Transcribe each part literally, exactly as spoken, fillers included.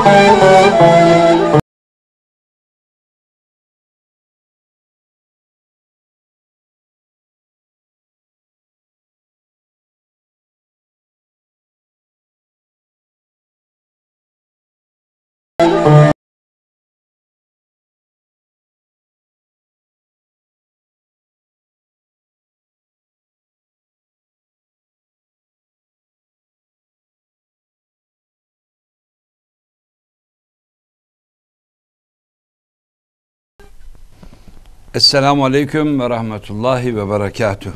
Esselamu Aleyküm ve Rahmetullahi ve Berekatuhu.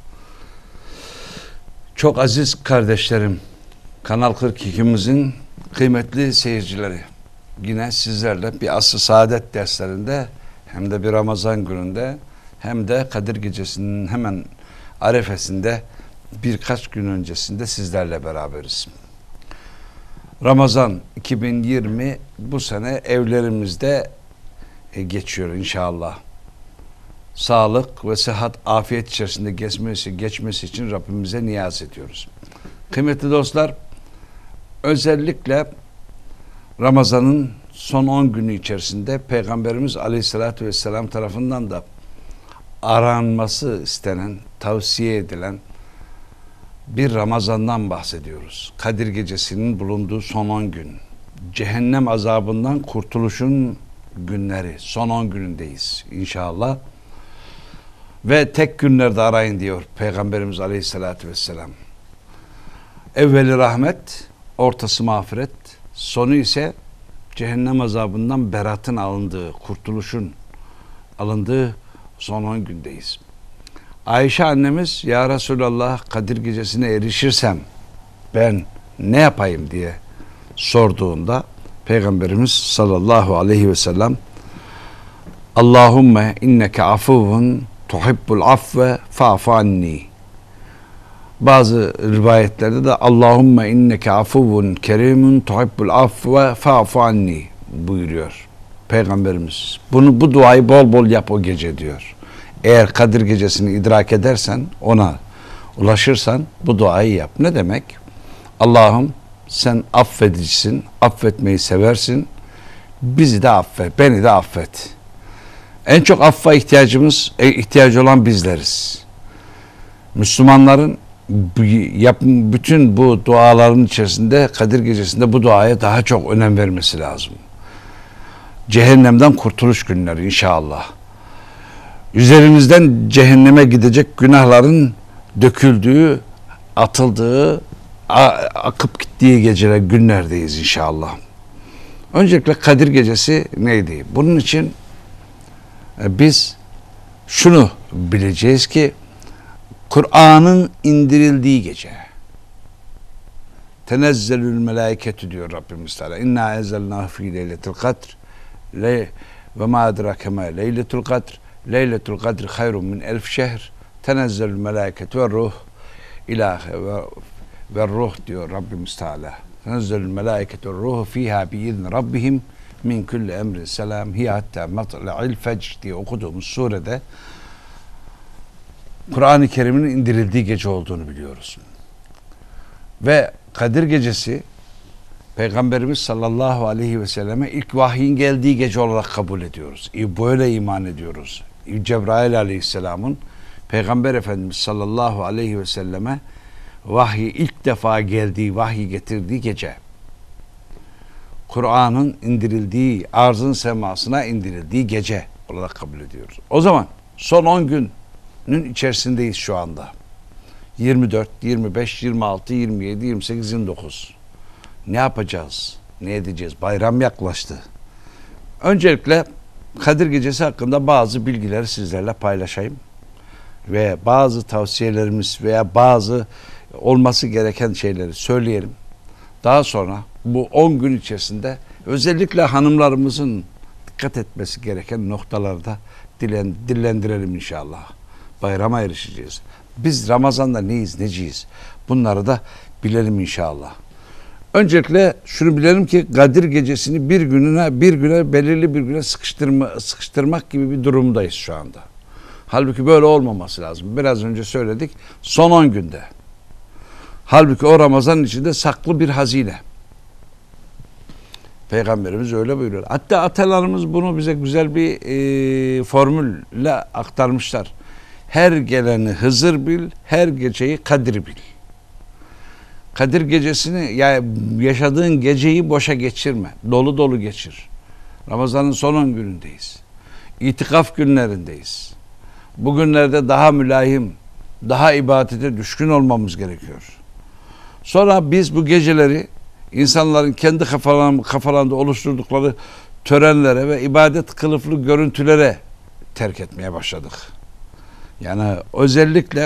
Çok aziz kardeşlerim, Kanal kırk ikimizin kıymetli seyircileri, yine sizlerle bir Asr-ı Saadet derslerinde hem de bir Ramazan gününde hem de Kadir Gecesi'nin hemen arefesinde birkaç gün öncesinde sizlerle beraberiz. Ramazan iki bin yirmi bu sene evlerimizde geçiyor inşallah. Sağlık ve sıhhat, afiyet içerisinde geçmesi, geçmesi için Rabbimize niyaz ediyoruz. Kıymetli dostlar, özellikle Ramazan'ın son on günü içerisinde Peygamberimiz Aleyhisselatü Vesselam tarafından da aranması istenen, tavsiye edilen bir Ramazan'dan bahsediyoruz. Kadir Gecesi'nin bulunduğu son on gün. Cehennem azabından kurtuluşun günleri. Son on günündeyiz inşallah. Ve tek günlerde arayın diyor Peygamberimiz Aleyhisselatü Vesselam. Evveli rahmet, ortası mağfiret, sonu ise cehennem azabından beratın alındığı, kurtuluşun alındığı son on gündeyiz. Ayşe annemiz, ya Resulallah, Kadir Gecesi'ne erişirsem ben ne yapayım diye sorduğunda Peygamberimiz sallallahu aleyhi ve sellem, Allahümme inneke afuvun tuhibbul afve fa'fu anni. Bazı rivayetlerde de Allahümme inneke afuvun kerimun tuhibbul afve fa'fu anni buyuruyor Peygamberimiz. Bunu, bu duayı bol bol yap o gece diyor. Eğer Kadir Gecesi'ni idrak edersen, ona ulaşırsan bu duayı yap. Ne demek? Allah'ım sen affedicisin, affetmeyi seversin. Bizi de affet, beni de affet. En çok affa ihtiyacımız, ihtiyacı olan bizleriz. Müslümanların bütün bu duaların içerisinde Kadir Gecesi'nde bu duaya daha çok önem vermesi lazım. Cehennemden kurtuluş günleri inşallah. Üzerimizden cehenneme gidecek günahların döküldüğü, atıldığı, akıp gittiği geceler, günlerdeyiz inşallah. Öncelikle Kadir Gecesi neydi? Bunun için biz şunu bileceğiz ki Kur'an'ın indirildiği gece. Tenezzelül melaiketü diyor Rabbimiz Teala. İnna enzelnahu fî leyletil kadr ve mâ edrake mâ leyletul kadr. Leyletul kadr hayrun min elf şehr. Tenezzelül melaiketü ve ruh ilahe ve, ve ruh diyor Rabbimiz Teala. Tenezzelül melaiketü ve ruhu fîhâ biizni rabbihim min kulli emrin selam hiye hatta matla'il fecr diye okuduğumuz surede Kur'an-ı Kerim'in indirildiği gece olduğunu biliyoruz. Ve Kadir Gecesi Peygamberimiz sallallahu aleyhi ve selleme ilk vahyin geldiği gece olarak kabul ediyoruz. Böyle iman ediyoruz. Cebrail aleyhisselamın Peygamber Efendimiz sallallahu aleyhi ve selleme vahyi ilk defa geldiği, vahyi getirdiği gece. Kur'an'ın indirildiği, arzın semasına indirildiği gece olarak kabul ediyoruz. O zaman son on günün içerisindeyiz şu anda. yirmi dört, yirmi beş, yirmi altı, yirmi yedi, yirmi sekiz, yirmi dokuz. Ne yapacağız? Ne edeceğiz? Bayram yaklaştı. Öncelikle Kadir Gecesi hakkında bazı bilgileri sizlerle paylaşayım. Ve bazı tavsiyelerimiz veya bazı olması gereken şeyleri söyleyelim. Daha sonra bu on gün içerisinde özellikle hanımlarımızın dikkat etmesi gereken noktaları da dillendirelim inşallah. Bayrama erişeceğiz. Biz Ramazan'da neyiz, neciyiz? Bunları da bilelim inşallah. Öncelikle şunu bilelim ki Kadir Gecesi'ni bir gününe, bir güne, belirli bir güne sıkıştırma, sıkıştırmak gibi bir durumdayız şu anda. Halbuki böyle olmaması lazım. Biraz önce söyledik. Son on günde. Halbuki o Ramazan'ın içinde saklı bir hazine. Peygamberimiz öyle buyuruyor. Hatta atalarımız bunu bize güzel bir e, formülle aktarmışlar. Her geleni Hızır bil, her geceyi Kadir bil. Kadir gecesini, yani yaşadığın geceyi boşa geçirme. Dolu dolu geçir. Ramazan'ın son on günündeyiz. İtikaf günlerindeyiz. Bugünlerde daha mülahim, daha ibadete düşkün olmamız gerekiyor. Sonra biz bu geceleri insanların kendi kafalarında, kafalarında oluşturdukları törenlere ve ibadet kılıflı görüntülere terk etmeye başladık. Yani özellikle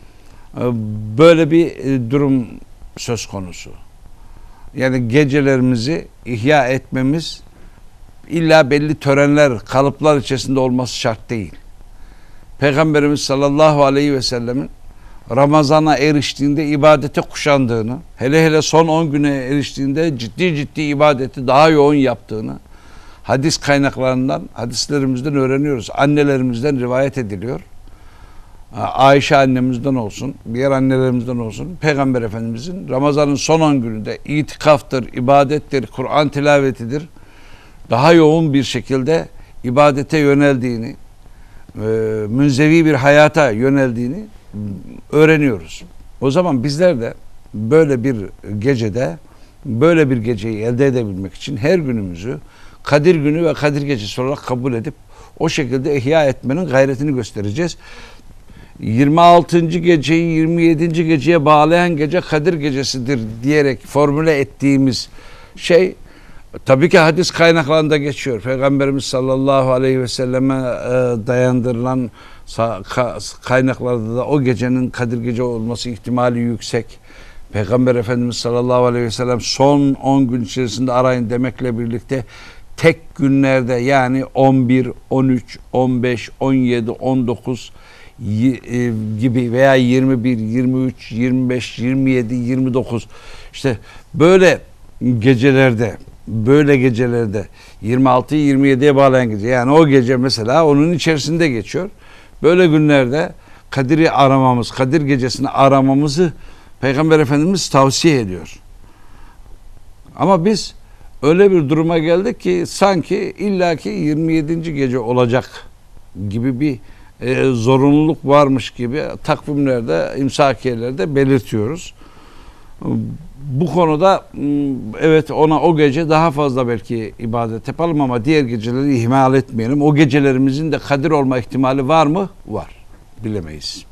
böyle bir durum söz konusu. Yani gecelerimizi ihya etmemiz illa belli törenler, kalıplar içerisinde olması şart değil. Peygamberimiz sallallahu aleyhi ve sellemin Ramazan'a eriştiğinde ibadete kuşandığını, hele hele son on güne eriştiğinde ciddi ciddi ibadeti daha yoğun yaptığını hadis kaynaklarından, hadislerimizden öğreniyoruz. Annelerimizden rivayet ediliyor. Ayşe annemizden olsun, diğer annelerimizden olsun, Peygamber Efendimizin Ramazan'ın son on gününde itikaftır, ibadettir, Kur'an tilavetidir, daha yoğun bir şekilde ibadete yöneldiğini, münzevi bir hayata yöneldiğini öğreniyoruz. O zaman bizler de böyle bir gecede, böyle bir geceyi elde edebilmek için her günümüzü Kadir Günü ve Kadir Gecesi olarak kabul edip o şekilde ihya etmenin gayretini göstereceğiz. yirmi altıncı geceyi yirmi yedinci geceye bağlayan gece Kadir Gecesidir diyerek formüle ettiğimiz şey tabii ki hadis kaynaklarında geçiyor. Peygamberimiz sallallahu aleyhi ve selleme dayandırılan kaynaklarda da o gecenin Kadir Gece olması ihtimali yüksek. Peygamber Efendimiz sallallahu aleyhi ve sellem son on gün içerisinde arayın demekle birlikte tek günlerde, yani on bir, on üç, on beş, on yedi, on dokuz gibi veya yirmi bir, yirmi üç, yirmi beş, yirmi yedi, yirmi dokuz, işte böyle gecelerde, böyle gecelerde yirmi altı yirmi yediye bağlayan gece, yani o gece mesela onun içerisinde geçiyor. Böyle günlerde Kadir'i aramamız, Kadir Gecesi'ni aramamızı Peygamber Efendimiz tavsiye ediyor. Ama biz öyle bir duruma geldik ki sanki illaki yirmi yedinci gece olacak gibi bir e, zorunluluk varmış gibi takvimlerde, imsakiyelerde belirtiyoruz. Bu konuda evet, ona o gece daha fazla belki ibadet yapalım ama diğer geceleri ihmal etmeyelim. O gecelerimizin de Kadir olma ihtimali var mı? Var. Bilemeyiz.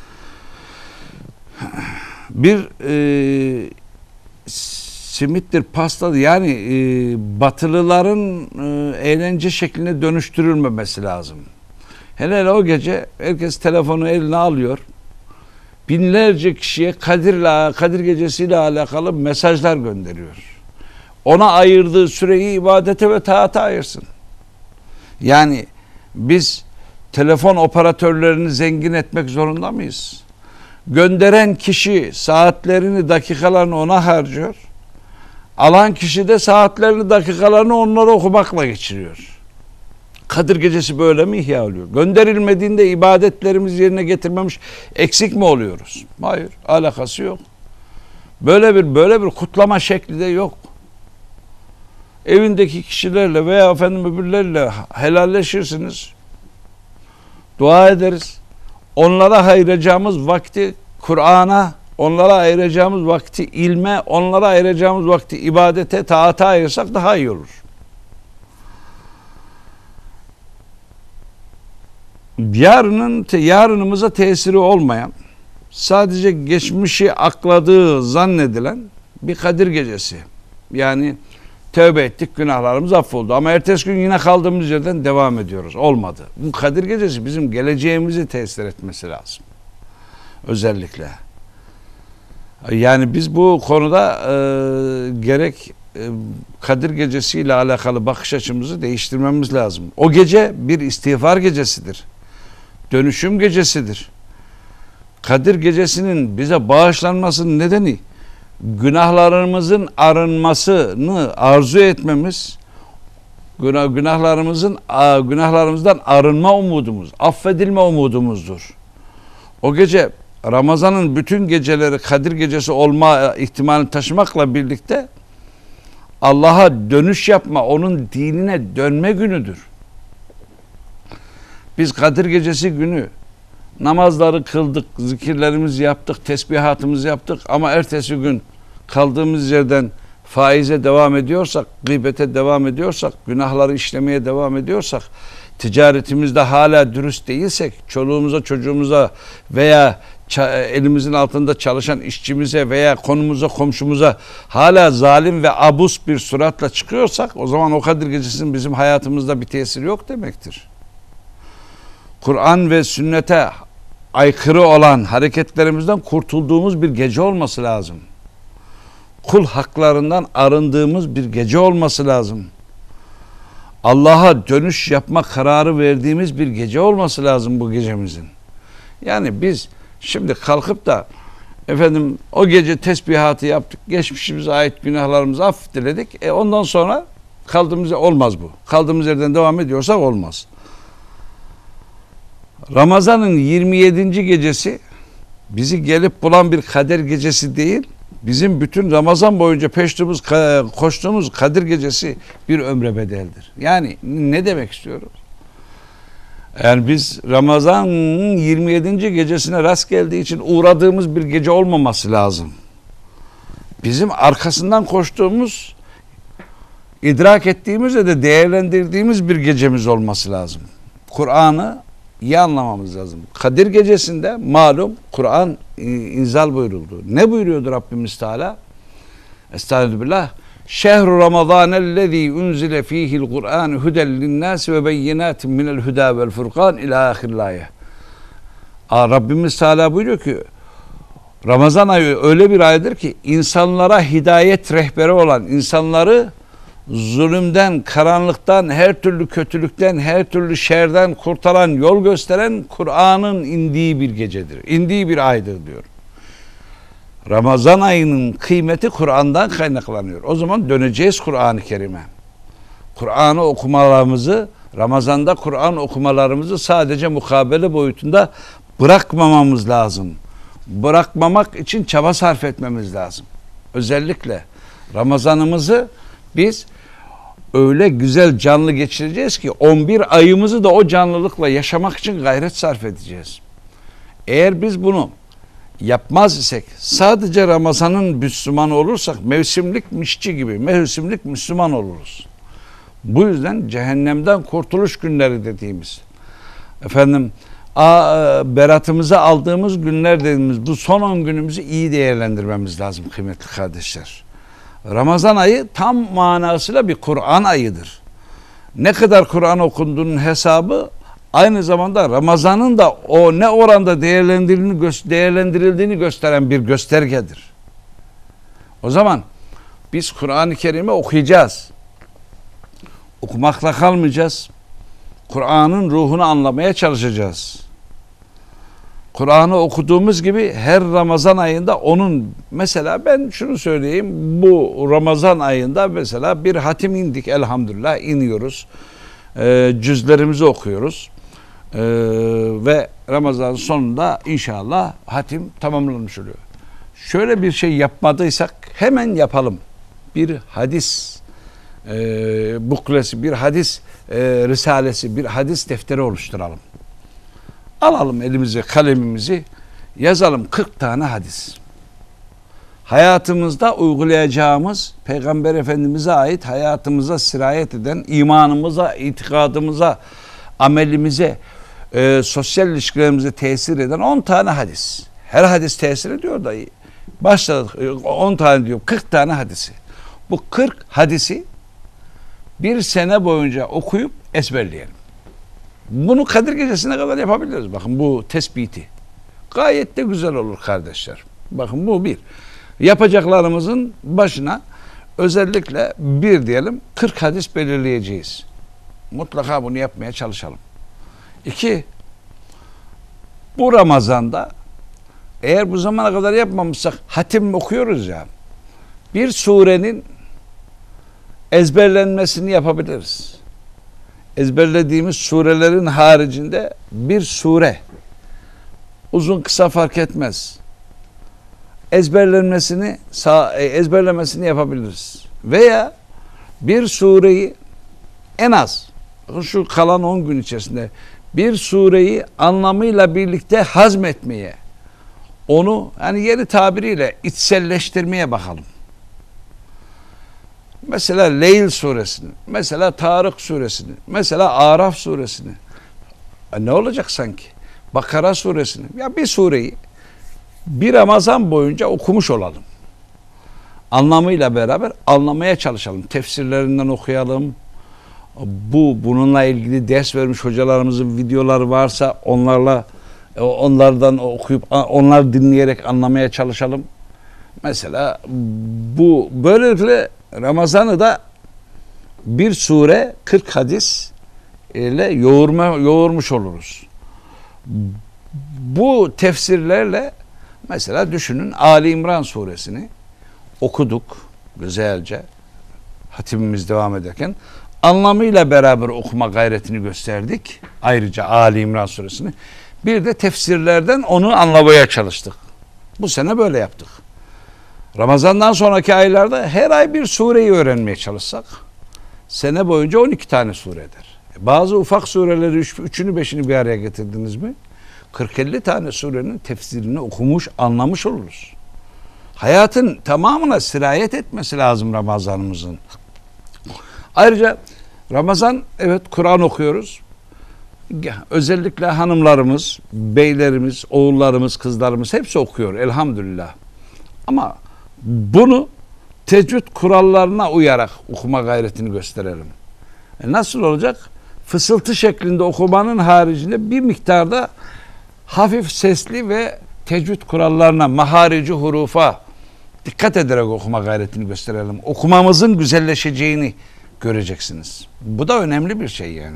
Bir e, simittir, pastadır, yani e, batılıların e, eğlence şekline dönüştürülmemesi lazım. Hele hele o gece herkes telefonu eline alıyor. Binlerce kişiye Kadir'le, Kadir Gecesi'yle alakalı mesajlar gönderiyor. Ona ayırdığı süreyi ibadete ve taata ayırsın. Yani biz telefon operatörlerini zengin etmek zorunda mıyız? Gönderen kişi saatlerini, dakikalarını ona harcıyor. Alan kişi de saatlerini, dakikalarını onları okumakla geçiriyor. Kadir Gecesi böyle mi ihya oluyor? Gönderilmediğinde ibadetlerimizi yerine getirmemiş, eksik mi oluyoruz? Hayır, alakası yok. Böyle bir böyle bir kutlama şekli de yok. Evindeki kişilerle veya efendim öbürlerle helalleşirsiniz. Dua ederiz. Onlara ayıracağımız vakti Kur'an'a, onlara ayıracağımız vakti ilme, onlara ayıracağımız vakti ibadete, taata ayırsak daha iyi olur. Yarının, yarınımıza tesiri olmayan, sadece geçmişi akladığı zannedilen bir Kadir Gecesi. Yani tövbe ettik, günahlarımız affoldu ama ertesi gün yine kaldığımız yerden devam ediyoruz. Olmadı. Bu Kadir Gecesi bizim geleceğimizi tesir etmesi lazım. Özellikle. Yani biz bu konuda e, gerek e, Kadir Gecesi ile alakalı bakış açımızı değiştirmemiz lazım. O gece bir istiğfar gecesidir. Dönüşüm gecesidir. Kadir Gecesi'nin bize bağışlanmasının nedeni günahlarımızın arınmasını arzu etmemiz, günah, günahlarımızın günahlarımızdan arınma umudumuz, affedilme umudumuzdur. O gece Ramazan'ın bütün geceleri Kadir Gecesi olma ihtimalini taşımakla birlikte Allah'a dönüş yapma, onun dinine dönme günüdür. Biz Kadir Gecesi günü namazları kıldık, zikirlerimizi yaptık, tesbihatımızı yaptık ama ertesi gün kaldığımız yerden faize devam ediyorsak, gıybete devam ediyorsak, günahları işlemeye devam ediyorsak, ticaretimizde hala dürüst değilsek, çoluğumuza, çocuğumuza veya elimizin altında çalışan işçimize veya konumuza, komşumuza hala zalim ve abus bir suratla çıkıyorsak, o zaman o Kadir Gecesi'nin bizim hayatımızda bir tesiri yok demektir. Kur'an ve sünnete aykırı olan hareketlerimizden kurtulduğumuz bir gece olması lazım. Kul haklarından arındığımız bir gece olması lazım. Allah'a dönüş yapma kararı verdiğimiz bir gece olması lazım bu gecemizin. Yani biz şimdi kalkıp da efendim o gece tesbihatı yaptık, geçmişimize ait günahlarımızı af diledik. E ondan sonra kaldığımız olmaz bu. Kaldığımız yerden devam ediyorsak olmaz. Ramazan'ın yirmi yedinci gecesi bizi gelip bulan bir kader gecesi değil, bizim bütün Ramazan boyunca peştiğimiz, koştuğumuz Kadir Gecesi bir ömre bedeldir. Yani ne demek istiyoruz? Yani biz Ramazan'ın yirmi yedinci gecesine rast geldiği için uğradığımız bir gece olmaması lazım. Bizim arkasından koştuğumuz, idrak ettiğimiz ve de değerlendirdiğimiz bir gecemiz olması lazım. Kur'an'ı iyi anlamamız lazım. Kadir Gecesi'nde malum Kur'an inzal buyuruldu. Ne buyuruyordu Rabbimiz Teala? Estağfirullah. Şehru Ramazanellezî unzile fîhil Kur'an huden linnâs ve beyinâtin minel hudâ vel furkan ilâ ahirlâye. Rabbimiz Teala buyuruyor ki Ramazan ayı öyle bir aydır ki insanlara hidayet rehberi olan, insanları zulümden, karanlıktan, her türlü kötülükten, her türlü şerden kurtaran, yol gösteren Kur'an'ın indiği bir gecedir. İndiği bir aydır diyor. Ramazan ayının kıymeti Kur'an'dan kaynaklanıyor. O zaman döneceğiz Kur'an-ı Kerim'e. Kur'an'ı okumalarımızı, Ramazan'da Kur'an okumalarımızı sadece mukabele boyutunda bırakmamamız lazım. Bırakmamak için çaba sarf etmemiz lazım. Özellikle Ramazan'ımızı biz öyle güzel canlı geçireceğiz ki on bir ayımızı da o canlılıkla yaşamak için gayret sarf edeceğiz. Eğer biz bunu yapmaz isek, sadece Ramazan'ın Müslümanı olursak mevsimlik mişçi gibi mevsimlik Müslüman oluruz. Bu yüzden cehennemden kurtuluş günleri dediğimiz, efendim a, beratımızı aldığımız günler dediğimiz bu son on günümüzü iyi değerlendirmemiz lazım kıymetli kardeşler. Ramazan ayı tam manasıyla bir Kur'an ayıdır. Ne kadar Kur'an okunduğunun hesabı aynı zamanda Ramazan'ın da o ne oranda değerlendirildiğini, değerlendirildiğini gösteren bir göstergedir. O zaman biz Kur'an-ı Kerim'i okuyacağız. Okumakla kalmayacağız. Kur'an'ın ruhunu anlamaya çalışacağız. Kur'an'ı okuduğumuz gibi her Ramazan ayında onun, mesela ben şunu söyleyeyim, bu Ramazan ayında mesela bir hatim indik, elhamdülillah iniyoruz. E, cüzlerimizi okuyoruz. E, ve Ramazan sonunda inşallah hatim tamamlanmış oluyor. Şöyle bir şey yapmadıysak hemen yapalım. Bir hadis e, buklesi, bir hadis e, risalesi, bir hadis defteri oluşturalım. Alalım elimize kalemimizi, yazalım kırk tane hadis. Hayatımızda uygulayacağımız, Peygamber Efendimiz'e ait hayatımıza sirayet eden, imanımıza, itikadımıza, amelimize, e, sosyal ilişkilerimize tesir eden on tane hadis. Her hadis tesir ediyor da başladık on tane diyor, kırk tane hadisi. Bu kırk hadisi bir sene boyunca okuyup ezberleyelim. Bunu Kadir Gecesi'ne kadar yapabiliriz. Bakın bu tespiti. Gayet de güzel olur kardeşler. Bakın bu bir. Yapacaklarımızın başına özellikle bir diyelim kırk hadis belirleyeceğiz. Mutlaka bunu yapmaya çalışalım. İki, bu Ramazan'da eğer bu zamana kadar yapmamışsak hatim okuyoruz ya, bir surenin ezberlenmesini yapabiliriz. Ezberlediğimiz surelerin haricinde bir sure, uzun kısa fark etmez, ezberlenmesini ezberlemesini yapabiliriz. Veya bir sureyi en az şu kalan on gün içerisinde bir sureyi anlamıyla birlikte hazmetmeye, onu hani yeni tabiriyle içselleştirmeye bakalım. Mesela Leyl suresini, mesela Tarık suresini, mesela Araf suresini. E ne olacak sanki? Bakara suresini. Ya bir sureyi bir Ramazan boyunca okumuş olalım. Anlamıyla beraber anlamaya çalışalım. Tefsirlerinden okuyalım. Bu bununla ilgili ders vermiş hocalarımızın videoları varsa onlarla onlardan okuyup onlar dinleyerek anlamaya çalışalım. Mesela bu böylelikle Ramazan'ı da bir sure kırk hadis ile yoğurma, yoğurmuş oluruz. Bu tefsirlerle mesela düşünün Ali İmran suresini okuduk güzelce, hatimimiz devam ederken anlamıyla beraber okuma gayretini gösterdik. Ayrıca Ali İmran suresini. Bir de tefsirlerden onu anlamaya çalıştık. Bu sene böyle yaptık. Ramazan'dan sonraki aylarda her ay bir sureyi öğrenmeye çalışsak sene boyunca on iki tane sure eder. Bazı ufak sureleri üç, üçünü beşini bir araya getirdiniz mi kırk elli tane surenin tefsirini okumuş, anlamış oluruz. Hayatın tamamına sirayet etmesi lazım Ramazanımızın. Ayrıca Ramazan, evet Kur'an okuyoruz. Özellikle hanımlarımız, beylerimiz, oğullarımız, kızlarımız hepsi okuyor elhamdülillah. Ama bunu tecvid kurallarına uyarak okuma gayretini gösterelim. E nasıl olacak? Fısıltı şeklinde okumanın haricinde bir miktarda hafif sesli ve tecvid kurallarına, maharici hurufa dikkat ederek okuma gayretini gösterelim. Okumamızın güzelleşeceğini göreceksiniz. Bu da önemli bir şey yani.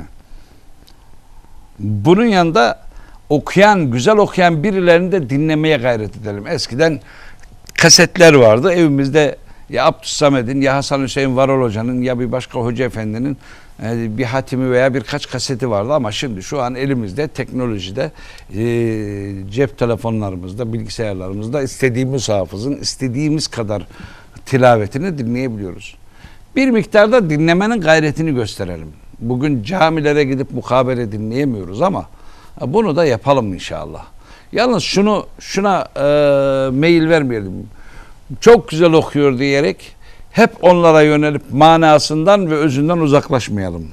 Bunun yanında okuyan, güzel okuyan birilerini de dinlemeye gayret edelim. Eskiden kasetler vardı. Evimizde ya Abdüssamed'in ya Hasan Hüseyin Varol Hoca'nın ya bir başka hoca efendinin e, bir hatimi veya birkaç kaseti vardı ama şimdi şu an elimizde teknolojide e, cep telefonlarımızda, bilgisayarlarımızda istediğimiz hafızın istediğimiz kadar tilavetini dinleyebiliyoruz. Bir miktarda dinlemenin gayretini gösterelim. Bugün camilere gidip mukabele dinleyemiyoruz ama bunu da yapalım inşallah. Yalnız şunu şuna e, mail vermeyelim. Çok güzel okuyor diyerek hep onlara yönelip manasından ve özünden uzaklaşmayalım.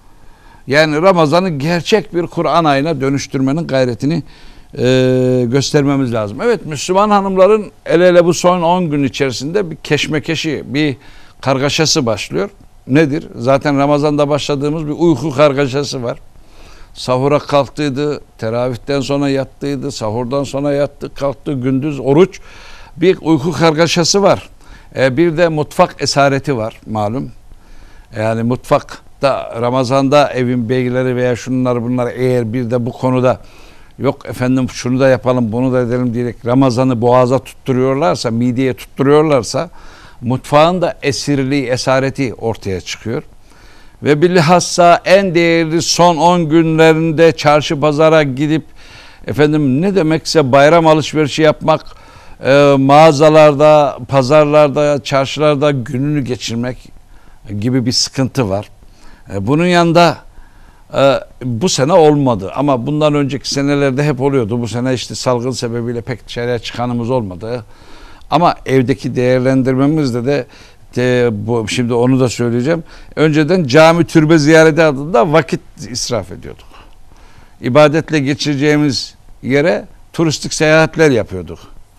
Yani Ramazan'ı gerçek bir Kur'an ayına dönüştürmenin gayretini e, göstermemiz lazım. Evet, Müslüman hanımların ele ele bu son on gün içerisinde bir keşmekeşi, bir kargaşası başlıyor. Nedir? Zaten Ramazan'da başladığımız bir uyku kargaşası var. Sahura kalktıydı, teravihten sonra yattıydı, sahurdan sonra yattı, kalktı, gündüz oruç. Bir uyku kargaşası var. Ee, bir de mutfak esareti var malum. Yani mutfakta Ramazan'da evin beyleri veya şunlar bunlar eğer bir de bu konuda yok efendim şunu da yapalım bunu da edelim diyerek Ramazan'ı boğaza tutturuyorlarsa, mideye tutturuyorlarsa mutfağın da esirliği, esareti ortaya çıkıyor. Ve bilhassa en değerli son on günlerinde çarşı pazara gidip efendim ne demekse bayram alışverişi yapmak, e, mağazalarda, pazarlarda, çarşılarda gününü geçirmek gibi bir sıkıntı var. E, bunun yanında e, bu sene olmadı ama bundan önceki senelerde hep oluyordu. Bu sene işte salgın sebebiyle pek dışarıya çıkanımız olmadı. Ama evdeki değerlendirmemizde de, de bu, şimdi onu da söyleyeceğim. Önceden cami türbe ziyareti adında vakit israf ediyorduk. İbadetle geçireceğimiz yere turistik seyahatler yapıyorduk.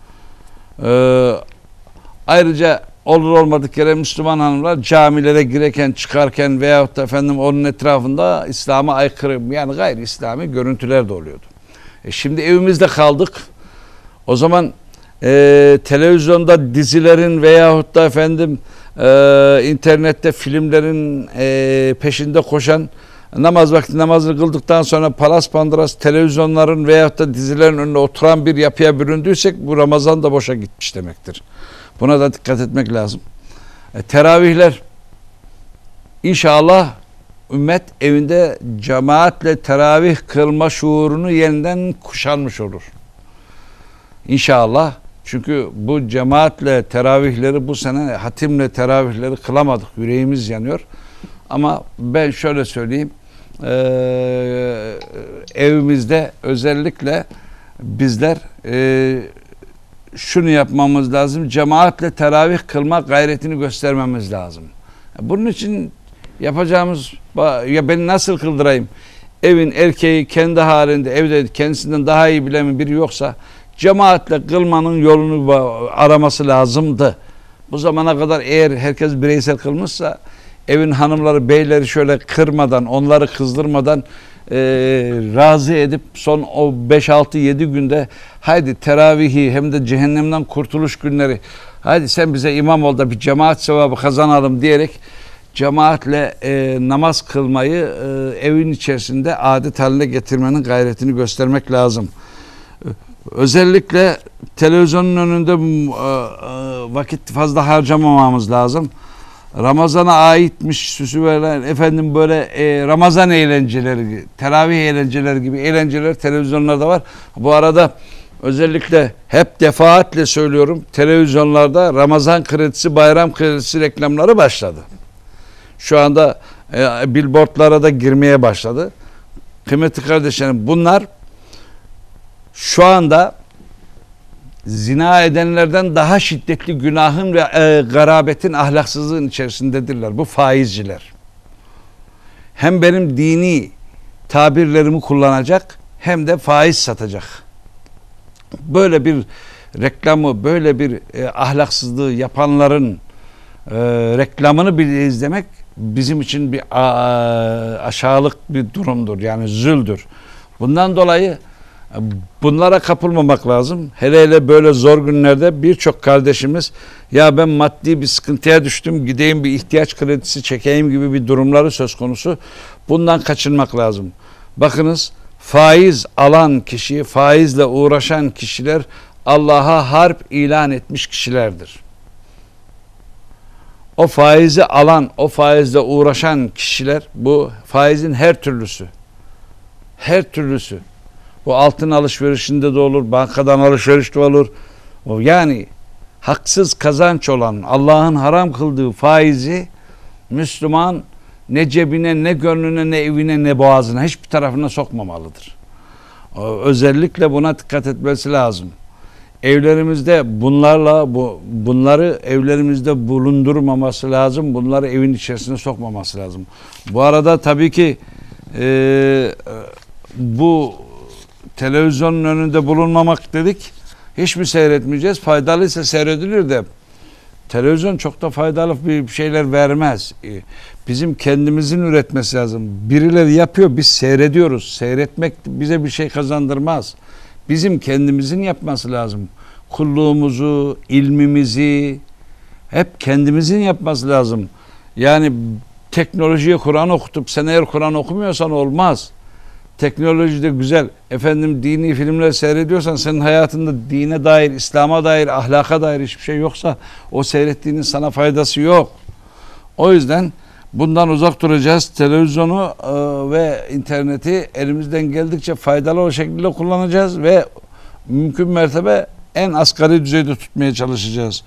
Ee, ayrıca olur olmadık yere Müslüman hanımlar camilere girerken çıkarken veyahut da efendim onun etrafında İslam'a aykırı yani gayri İslami görüntüler de oluyordu. E şimdi evimizde kaldık. O zaman Ee, televizyonda dizilerin veyahut da efendim e, internette filmlerin e, peşinde koşan namaz vakti namazını kıldıktan sonra palas pandıras televizyonların veyahut da dizilerin önüne oturan bir yapıya büründüysek bu Ramazan da boşa gitmiş demektir. Buna da dikkat etmek lazım. E, teravihler inşallah ümmet evinde cemaatle teravih kılma şuurunu yeniden kuşanmış olur. İnşallah Çünkü bu cemaatle teravihleri bu sene hatimle teravihleri kılamadık. Yüreğimiz yanıyor. Ama ben şöyle söyleyeyim. Ee, evimizde özellikle bizler e, şunu yapmamız lazım. Cemaatle teravih kılma gayretini göstermemiz lazım. Bunun için yapacağımız, ya ben nasıl kıldırayım? Evin erkeği kendi halinde evde kendisinden daha iyi bilen biri yoksa cemaatle kılmanın yolunu araması lazımdı. Bu zamana kadar eğer herkes bireysel kılmışsa evin hanımları beyleri şöyle kırmadan, onları kızdırmadan e, razı edip son o beş altı yedi günde haydi teravihi hem de cehennemden kurtuluş günleri haydi sen bize imam ol da bir cemaat sevabı kazanalım diyerek cemaatle e, namaz kılmayı e, evin içerisinde adet haline getirmenin gayretini göstermek lazım. Özellikle televizyonun önünde e, e, vakit fazla harcamamamız lazım. Ramazana aitmiş süsü verilen efendim böyle e, Ramazan eğlenceleri, teravih eğlenceleri gibi eğlenceler televizyonlarda var. Bu arada özellikle hep defaatle söylüyorum, televizyonlarda Ramazan kredisi, bayram kredisi reklamları başladı. Şu anda e, billboardlara da girmeye başladı. Kıymetli kardeşlerim, bunlar şu anda zina edenlerden daha şiddetli günahın ve e, garabetin, ahlaksızlığın içerisindedirler. Bu faizciler. Hem benim dini tabirlerimi kullanacak hem de faiz satacak. Böyle bir reklamı, böyle bir e, ahlaksızlığı yapanların e, reklamını bile izlemek bizim için bir a, aşağılık bir durumdur. Yani züldür. Bundan dolayı bunlara kapılmamak lazım. Hele hele böyle zor günlerde birçok kardeşimiz ya ben maddi bir sıkıntıya düştüm, gideyim bir ihtiyaç kredisi çekeyim gibi bir durumları söz konusu. Bundan kaçınmak lazım. Bakınız, faiz alan kişi, faizle uğraşan kişiler Allah'a harp ilan etmiş kişilerdir. O faizi alan, o faizle uğraşan kişiler, bu faizin her türlüsü, her türlüsü, bu altın alışverişinde de olur, bankadan alışverişte olur. O yani haksız kazanç olan, Allah'ın haram kıldığı faizi Müslüman ne cebine, ne gönlüne, ne evine, ne boğazına, hiçbir tarafına sokmamalıdır. O, özellikle buna dikkat etmesi lazım. Evlerimizde bunlarla bu bunları evlerimizde bulundurmaması lazım. Bunları evin içerisine sokmaması lazım. Bu arada tabii ki e, bu televizyonun önünde bulunmamak dedik. Hiç mi seyretmeyeceğiz? Faydalıysa seyredilir de televizyon çok da faydalı bir şeyler vermez. Bizim kendimizin üretmesi lazım. Birileri yapıyor, biz seyrediyoruz. Seyretmek bize bir şey kazandırmaz. Bizim kendimizin yapması lazım. Kulluğumuzu, ilmimizi hep kendimizin yapması lazım. Yani teknolojiye Kur'an okutup sen eğer Kur'an okumuyorsan olmaz. Teknoloji de güzel. Efendim dini filmler seyrediyorsan senin hayatında dine dair, İslam'a dair, ahlaka dair hiçbir şey yoksa o seyrettiğinin sana faydası yok. O yüzden bundan uzak duracağız. Televizyonu e, ve interneti elimizden geldikçe faydalı o şekilde kullanacağız ve mümkün mertebe en asgari düzeyde tutmaya çalışacağız.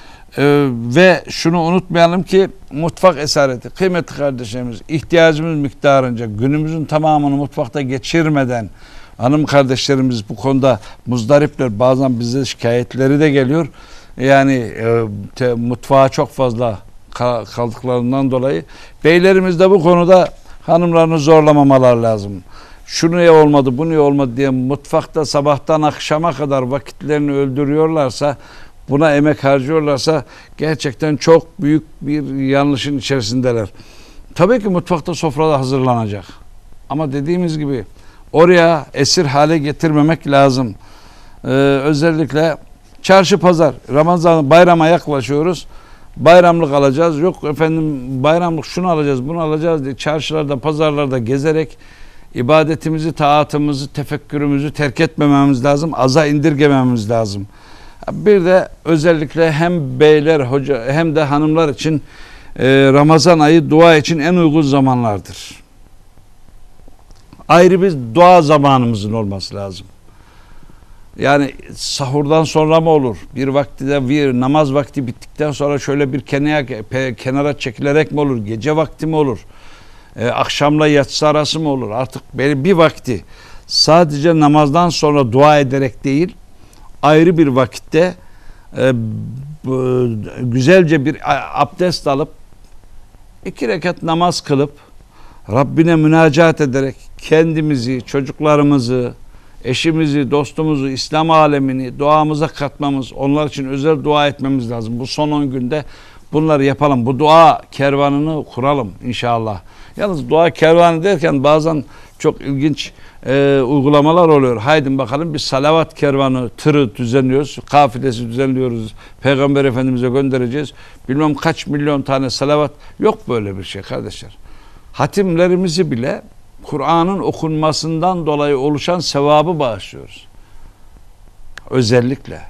Ee, ve şunu unutmayalım ki mutfak esareti, kıymetli kardeşlerimiz, ihtiyacımız miktarınca günümüzün tamamını mutfakta geçirmeden hanım kardeşlerimiz bu konuda muzdaripler, bazen bize şikayetleri de geliyor. Yani e, te, mutfağa çok fazla kaldıklarından dolayı beylerimiz de bu konuda hanımlarını zorlamamalar lazım. Şunu ya olmadı, bunu ya olmadı diye mutfakta sabahtan akşama kadar vakitlerini öldürüyorlarsa, buna emek harcıyorlarsa gerçekten çok büyük bir yanlışın içerisindeler. Tabii ki mutfakta sofrada hazırlanacak. Ama dediğimiz gibi oraya esir hale getirmemek lazım. Ee, özellikle çarşı pazar, Ramazan bayrama yaklaşıyoruz. Bayramlık alacağız. Yok efendim bayramlık şunu alacağız, bunu alacağız diye çarşılarda, pazarlarda gezerek ibadetimizi, taatımızı, tefekkürümüzü terk etmememiz lazım. Aza indirgememiz lazım. Bir de özellikle hem beyler, hoca hem de hanımlar için e, Ramazan ayı dua için en uygun zamanlardır. Ayrı bir dua zamanımızın olması lazım. Yani sahurdan sonra mı olur? Bir vaktide bir namaz vakti bittikten sonra şöyle bir kenara, kenara çekilerek mi olur? Gece vakti mi olur? Ee, akşamla yatsı arası mı olur? Artık bir vakti sadece namazdan sonra dua ederek değil, ayrı bir vakitte e, bu, güzelce bir abdest alıp iki rekat namaz kılıp Rabbine münacat ederek kendimizi, çocuklarımızı, eşimizi, dostumuzu, İslam alemini duamıza katmamız, onlar için özel dua etmemiz lazım. Bu son on günde bunları yapalım. Bu dua kervanını kuralım inşallah. Yalnız dua kervanı derken bazen çok ilginç e, uygulamalar oluyor. Haydi bakalım bir salavat kervanı tırı düzenliyoruz, kafilesi düzenliyoruz. Peygamber Efendimiz'e göndereceğiz. Bilmem kaç milyon tane salavat. Yok böyle bir şey kardeşler. Hatimlerimizi bile Kur'an'ın okunmasından dolayı oluşan sevabı bağışlıyoruz. Özellikle.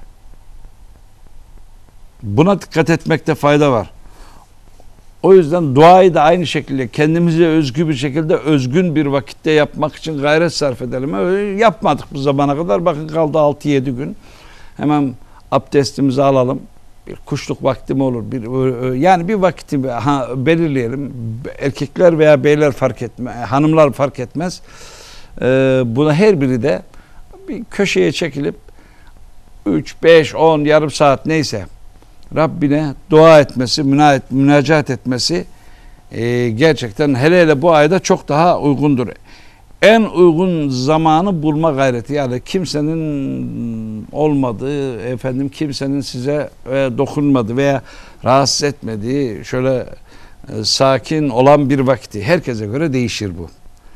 Buna dikkat etmekte fayda var. O yüzden duayı da aynı şekilde kendimize özgü bir şekilde özgün bir vakitte yapmak için gayret sarf edelim. Öyle yapmadık bu zamana kadar. Bakın kaldı altı yedi gün. Hemen abdestimizi alalım. Bir kuşluk vakti mi olur? Bir, yani bir vakti ha, belirleyelim. Erkekler veya beyler fark etmez. Hanımlar fark etmez. Ee, buna her biri de bir köşeye çekilip üç, beş, on, yarım saat neyse Rabbine dua etmesi, münacat etmesi e, gerçekten hele hele bu ayda çok daha uygundur. En uygun zamanı bulma gayreti, yani kimsenin olmadığı, efendim kimsenin size e, dokunmadığı veya rahatsız etmediği şöyle e, sakin olan bir vakti. Herkese göre değişir bu.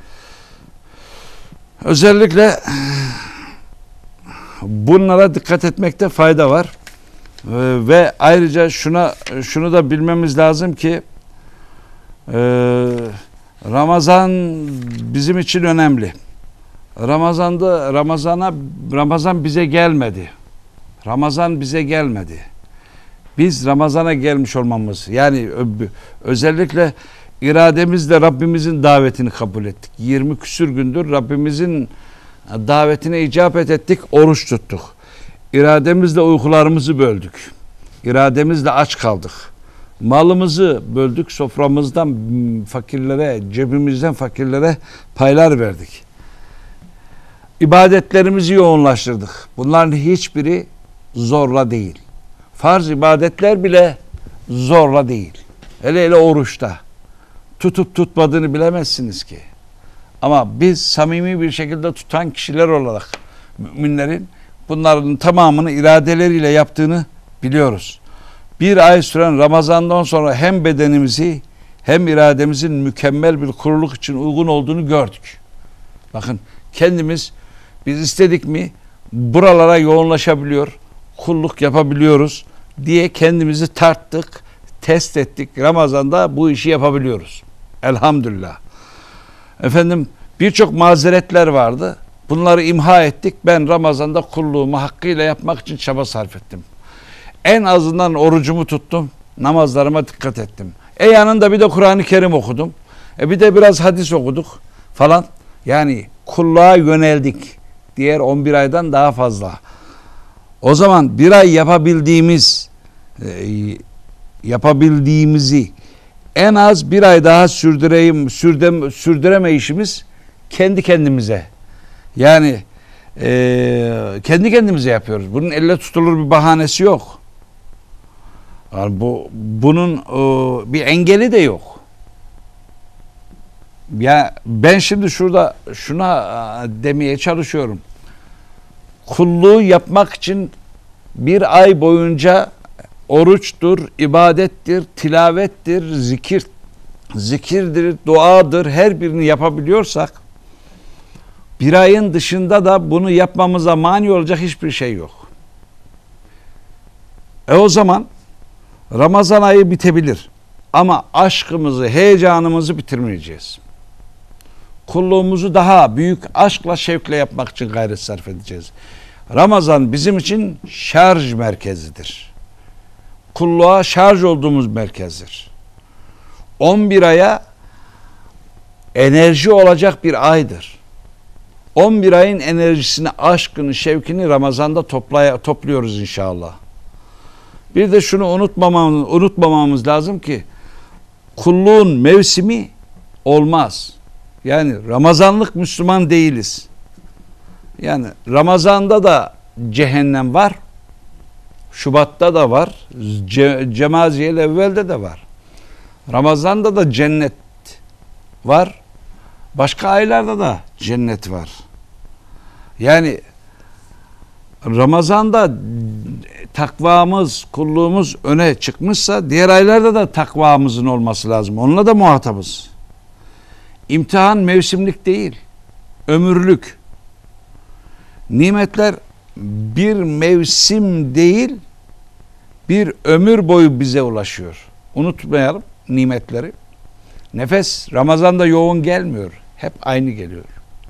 Özellikle bunlara dikkat etmekte fayda var. Ve ayrıca şuna şunu da bilmemiz lazım ki e, Ramazan bizim için önemli. Ramazan'da Ramazan'a Ramazan bize gelmedi. Ramazan bize gelmedi. Biz Ramazan'a gelmiş olmamız, yani özellikle irademizle Rabbimizin davetini kabul ettik. yirmi küsür gündür Rabbimizin davetine icabet ettik, oruç tuttuk. İrademizle uykularımızı böldük. İrademizle aç kaldık. Malımızı böldük, soframızdan fakirlere, cebimizden fakirlere paylar verdik. İbadetlerimizi yoğunlaştırdık. Bunların hiçbiri zorla değil. Farz ibadetler bile zorla değil. Hele hele oruçta. Tutup tutmadığını bilemezsiniz ki. Ama biz samimi bir şekilde tutan kişiler olarak müminlerin bunların tamamını iradeleriyle yaptığını biliyoruz. Bir ay süren Ramazan'dan sonra hem bedenimizi hem irademizin mükemmel bir kuruluk için uygun olduğunu gördük. Bakın kendimiz biz istedik mi buralara yoğunlaşabiliyor, kulluk yapabiliyoruz diye kendimizi tarttık, test ettik. Ramazan'da bu işi yapabiliyoruz. Elhamdülillah. Efendim birçok mazeretler vardı. Bunları imha ettik. Ben Ramazan'da kulluğumu hakkıyla yapmak için çaba sarf ettim. En azından orucumu tuttum. Namazlarıma dikkat ettim. E yanında bir de Kur'an-ı Kerim okudum. E bir de biraz hadis okuduk falan. Yani kulluğa yöneldik. Diğer on bir aydan daha fazla. O zaman bir ay yapabildiğimiz e, yapabildiğimizi en az bir ay daha sürdüreyim, sürdem, sürdüremeyişimiz kendi kendimize. Yani e, kendi kendimize yapıyoruz. Bunun elle tutulur bir bahanesi yok. Yani bu bunun e, bir engeli de yok. Ya ben şimdi şurada şuna e, demeye çalışıyorum. Kulluğu yapmak için bir ay boyunca oruçtur, ibadettir, tilavettir, zikir, zikirdir, duadır, her birini yapabiliyorsak bir ayın dışında da bunu yapmamıza mani olacak hiçbir şey yok. E o zaman Ramazan ayı bitebilir. Ama aşkımızı, heyecanımızı bitirmeyeceğiz. Kulluğumuzu daha büyük aşkla, şevkle yapmak için gayret sarf edeceğiz. Ramazan bizim için şarj merkezidir. Kulluğa şarj olduğumuz merkezdir. on bir aya enerji olacak bir aydır. on bir ayın enerjisini, aşkını, şevkini Ramazan'da toplaya, topluyoruz inşallah. Bir de şunu unutmamamız, unutmamamız lazım ki kulluğun mevsimi olmaz. Yani Ramazanlık Müslüman değiliz. Yani Ramazan'da da cehennem var. Şubat'ta da var. Ce Cemaziyel evvelde de var. Ramazan'da da cennet var. Başka aylarda da cennet var. Yani Ramazan'da takvamız, kulluğumuz öne çıkmışsa diğer aylarda da takvamızın olması lazım. Onunla da muhatabız. İmtihan mevsimlik değil, ömürlük. Nimetler bir mevsim değil, bir ömür boyu bize ulaşıyor. Unutmayalım nimetleri. Nefes Ramazan'da yoğun gelmiyor. Hep aynı geliyor.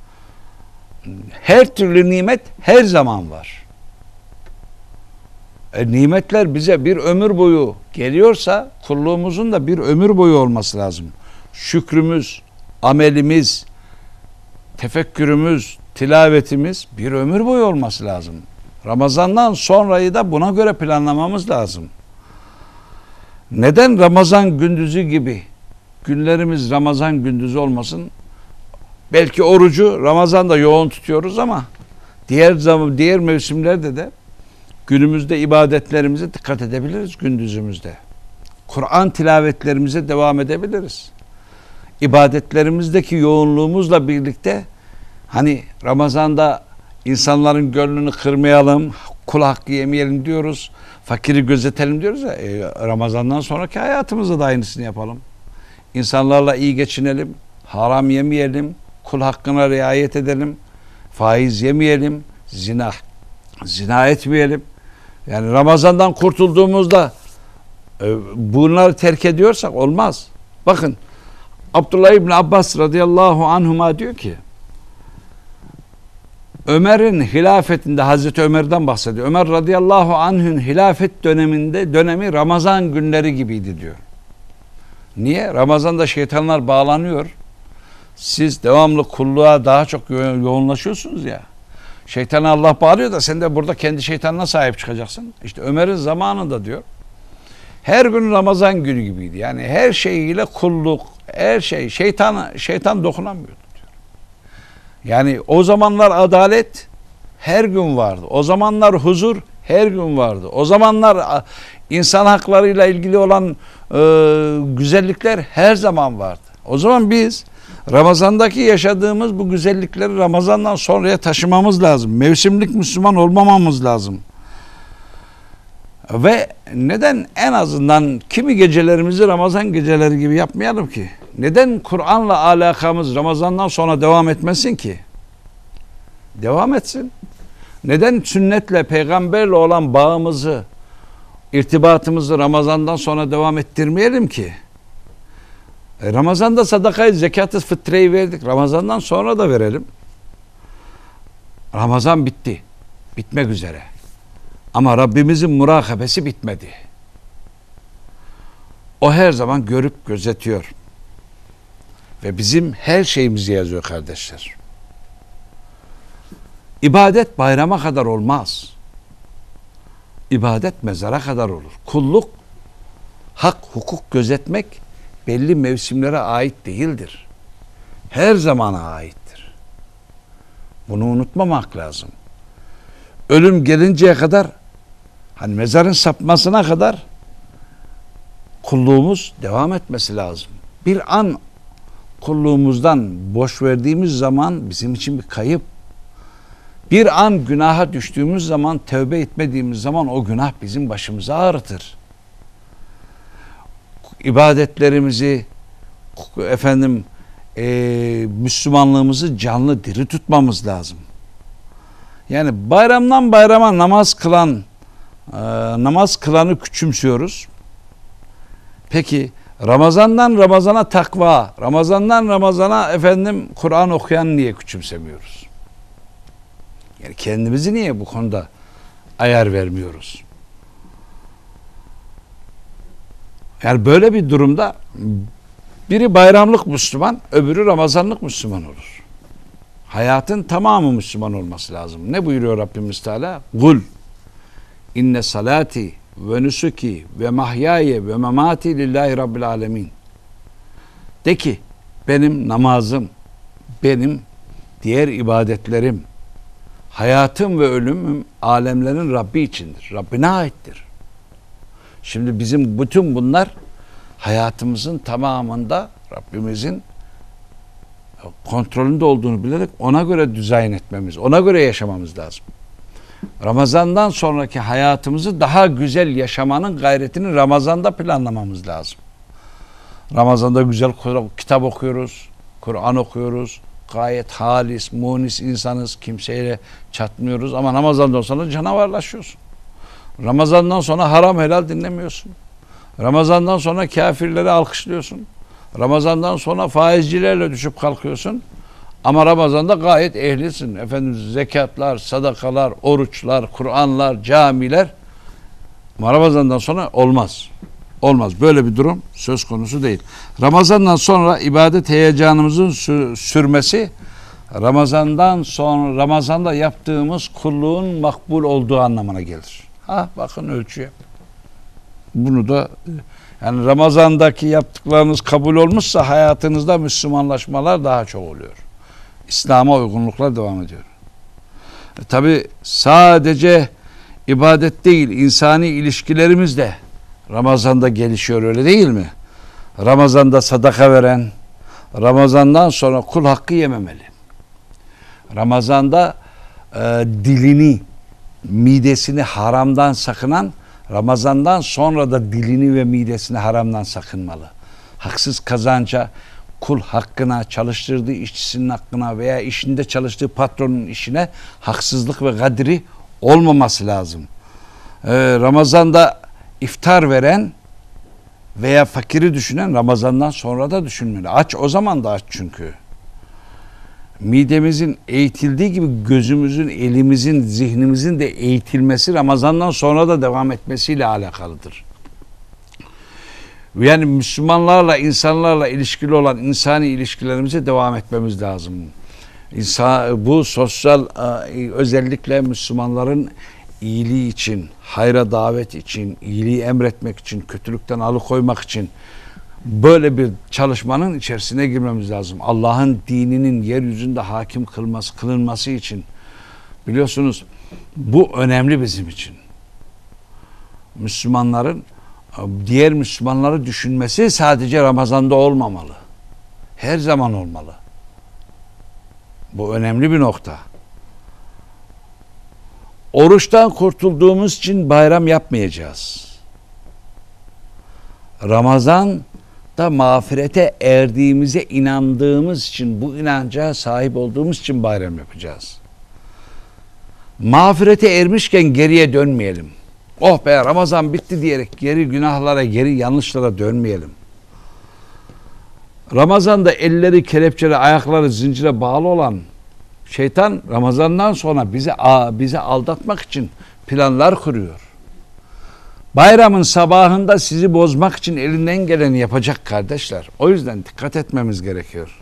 Her türlü nimet her zaman var. E, nimetler bize bir ömür boyu geliyorsa kulluğumuzun da bir ömür boyu olması lazım. Şükrümüz, amelimiz, tefekkürümüz, tilavetimiz bir ömür boyu olması lazım. Ramazan'dan sonrayı da buna göre planlamamız lazım. Neden Ramazan gündüzü gibi günlerimiz Ramazan gündüzü olmasın? Belki orucu Ramazan'da yoğun tutuyoruz ama diğer zaman, diğer mevsimlerde de günümüzde ibadetlerimize dikkat edebiliriz gündüzümüzde. Kur'an tilavetlerimize devam edebiliriz. İbadetlerimizdeki yoğunluğumuzla birlikte hani Ramazan'da insanların gönlünü kırmayalım, kul hakkı yemeyelim diyoruz, fakiri gözetelim diyoruz ya, e, Ramazan'dan sonraki hayatımızda da aynısını yapalım. İnsanlarla iyi geçinelim, haram yemeyelim, kul hakkına riayet edelim, faiz yemeyelim, zina zina etmeyelim. Yani Ramazan'dan kurtulduğumuzda e, bunları terk ediyorsak olmaz. Bakın Abdullah İbni Abbas radıyallahu anhuma diyor ki Ömer'in hilafetinde, Hazreti Ömer'den bahsediyor. Ömer radıyallahu anh'ın hilafet döneminde dönemi Ramazan günleri gibiydi diyor. Niye? Ramazan'da şeytanlar bağlanıyor. Siz devamlı kulluğa daha çok yo- yoğunlaşıyorsunuz ya. Şeytana Allah bağlıyor da sen de burada kendi şeytanına sahip çıkacaksın. İşte Ömer'in zamanında diyor. Her gün Ramazan günü gibiydi. Yani her şeyiyle kulluk, her şey şeytan şeytan dokunamıyordu diyor. Yani o zamanlar adalet her gün vardı. O zamanlar huzur her gün vardı. O zamanlar insan haklarıyla ilgili olan e, güzellikler her zaman vardı. O zaman biz Ramazan'daki yaşadığımız bu güzellikleri Ramazan'dan sonraya taşımamız lazım. Mevsimlik Müslüman olmamamız lazım. Ve neden en azından kimi gecelerimizi Ramazan geceleri gibi yapmayalım ki? Neden Kur'an'la alakamız Ramazan'dan sonra devam etmesin ki? Devam etsin. Neden sünnetle, peygamberle olan bağımızı, irtibatımızı Ramazan'dan sonra devam ettirmeyelim ki? E Ramazan'da sadakayı, zekatı, fıtreyi verdik. Ramazan'dan sonra da verelim. Ramazan bitti. Bitmek üzere. Ama Rabbimizin murakabesi bitmedi. O her zaman görüp gözetiyor. Ve bizim her şeyimizi yazıyor kardeşler. İbadet bayrama kadar olmaz. İbadet mezara kadar olur. Kulluk, hak, hukuk gözetmek belli mevsimlere ait değildir. Her zamana aittir. Bunu unutmamak lazım. Ölüm gelinceye kadar, hani mezarın sapmasına kadar kulluğumuz devam etmesi lazım. Bir an kulluğumuzdan boş verdiğimiz zaman bizim için bir kayıp. Bir an günaha düştüğümüz zaman, tövbe etmediğimiz zaman o günah bizim başımıza ağrıtır. İbadetlerimizi, efendim, e, Müslümanlığımızı canlı diri tutmamız lazım. Yani bayramdan bayrama namaz kılan, e, namaz kılanı küçümsüyoruz. Peki Ramazan'dan Ramazan'a takva, Ramazan'dan Ramazan'a efendim Kur'an okuyan niye küçümsemiyoruz? Yani kendimizi niye bu konuda ayar vermiyoruz? Yani böyle bir durumda biri bayramlık Müslüman, öbürü Ramazanlık Müslüman olur. Hayatın tamamı Müslüman olması lazım. Ne buyuruyor Rabbimiz Teala? Kul inne salati ve nusuki ve mahyaye ve memati lillahi rabbil alemin. De ki benim namazım, benim diğer ibadetlerim, hayatım ve ölümüm alemlerin Rabbi içindir. Rabbine aittir. Şimdi bizim bütün bunlar hayatımızın tamamında Rabbimizin kontrolünde olduğunu bilerek ona göre dizayn etmemiz, ona göre yaşamamız lazım. Ramazandan sonraki hayatımızı daha güzel yaşamanın gayretini Ramazan'da planlamamız lazım. Ramazan'da güzel kitap okuyoruz, Kur'an okuyoruz, gayet halis, munis insanız, kimseyle çatmıyoruz ama Ramazan'dan sonra canavarlaşıyorsun. Ramazan'dan sonra haram helal dinlemiyorsun. Ramazan'dan sonra kafirleri alkışlıyorsun. Ramazan'dan sonra faizcilerle düşüp kalkıyorsun. Ama Ramazan'da gayet ehlisin. Efendim zekatlar, sadakalar, oruçlar, Kur'anlar, camiler. Ama Ramazan'dan sonra olmaz. Olmaz. Böyle bir durum söz konusu değil. Ramazan'dan sonra ibadet heyecanımızın sürmesi, Ramazan'dan sonra Ramazan'da yaptığımız kulluğun makbul olduğu anlamına gelir. Ha bakın ölçüye. Bunu da yani Ramazan'daki yaptıklarınız kabul olmuşsa hayatınızda Müslümanlaşmalar daha çok oluyor. İslam'a uygunluklar devam ediyor. E, tabi sadece ibadet değil, insani ilişkilerimiz de Ramazan'da gelişiyor, öyle değil mi? Ramazan'da sadaka veren, Ramazan'dan sonra kul hakkı yememeli. Ramazan'da e, dilini, midesini haramdan sakınan, Ramazan'dan sonra da dilini ve midesini haramdan sakınmalı. Haksız kazanca, kul hakkına, çalıştırdığı işçisinin hakkına veya işinde çalıştığı patronun işine haksızlık ve gadri olmaması lazım. Ee, Ramazan'da iftar veren veya fakiri düşünen Ramazan'dan sonra da düşünmeli. Aç o zaman da aç çünkü. Midemizin eğitildiği gibi gözümüzün, elimizin, zihnimizin de eğitilmesi Ramazan'dan sonra da devam etmesiyle alakalıdır. Yani Müslümanlarla, insanlarla ilişkili olan insani ilişkilerimize devam etmemiz lazım. İnsan, bu sosyal özellikle Müslümanların iyiliği için, hayra davet için, iyiliği emretmek için, kötülükten alıkoymak için böyle bir çalışmanın içerisine girmemiz lazım. Allah'ın dininin yeryüzünde hakim kılması, kılınması için. Biliyorsunuz bu önemli bizim için. Müslümanların diğer Müslümanları düşünmesi sadece Ramazan'da olmamalı. Her zaman olmalı. Bu önemli bir nokta. Oruçtan kurtulduğumuz için bayram yapmayacağız. Ramazan'da mağfirete erdiğimize inandığımız için, bu inanca sahip olduğumuz için bayram yapacağız. Mağfirete ermişken geriye dönmeyelim. Oh be Ramazan bitti diyerek geri günahlara, geri yanlışlara dönmeyelim. Ramazan'da elleri kelepçeli, ayakları zincire bağlı olan şeytan Ramazan'dan sonra bizi bizi aldatmak için planlar kuruyor. Bayramın sabahında sizi bozmak için elinden geleni yapacak kardeşler. O yüzden dikkat etmemiz gerekiyor.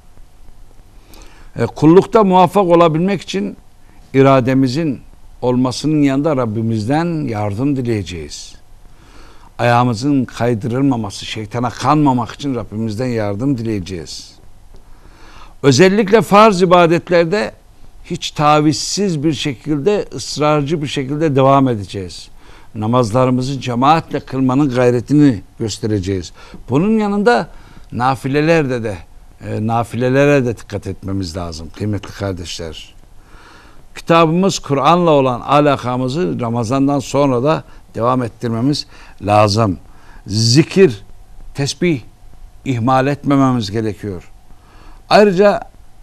E, kullukta muvaffak olabilmek için irademizin olmasının yanında Rabbimizden yardım dileyeceğiz. Ayağımızın kaydırılmaması, şeytana kanmamak için Rabbimizden yardım dileyeceğiz. Özellikle farz ibadetlerde hiç tavizsiz bir şekilde, ısrarcı bir şekilde devam edeceğiz. Namazlarımızı cemaatle kılmanın gayretini göstereceğiz. Bunun yanında nafilelerde de, e, nafilelere de dikkat etmemiz lazım kıymetli kardeşler. Kitabımız Kur'an'la olan alakamızı Ramazan'dan sonra da devam ettirmemiz lazım. Zikir, tesbih ihmal etmememiz gerekiyor. Ayrıca